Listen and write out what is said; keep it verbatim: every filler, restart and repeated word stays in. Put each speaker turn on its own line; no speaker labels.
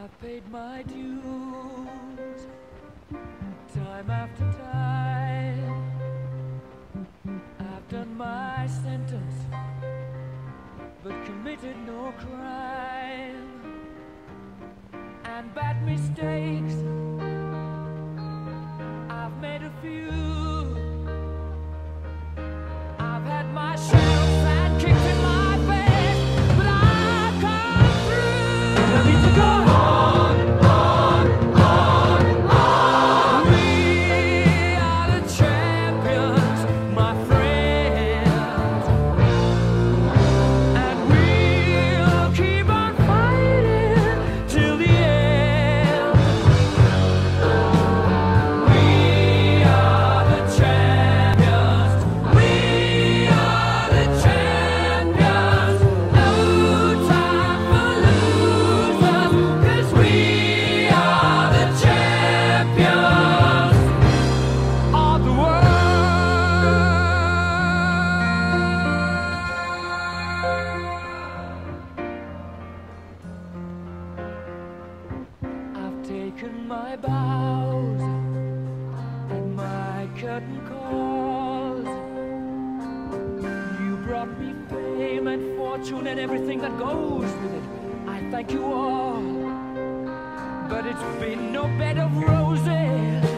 I've paid my dues time after time. I've done my sentence, but committed no crime. And bad mistakes, I've made a few. I've had my share of bad kicks in my face, but I've come through. I need to go on, on, on, on. We are the champions, my friends, and we'll keep on fighting till the end. We are the champions. We are the champions. No time for losers, 'cause we are the champions of the world. I've taken my bows and my curtain calls. You brought me fame and fortune and everything that goes with it. I thank you all, but it's been no bed of roses.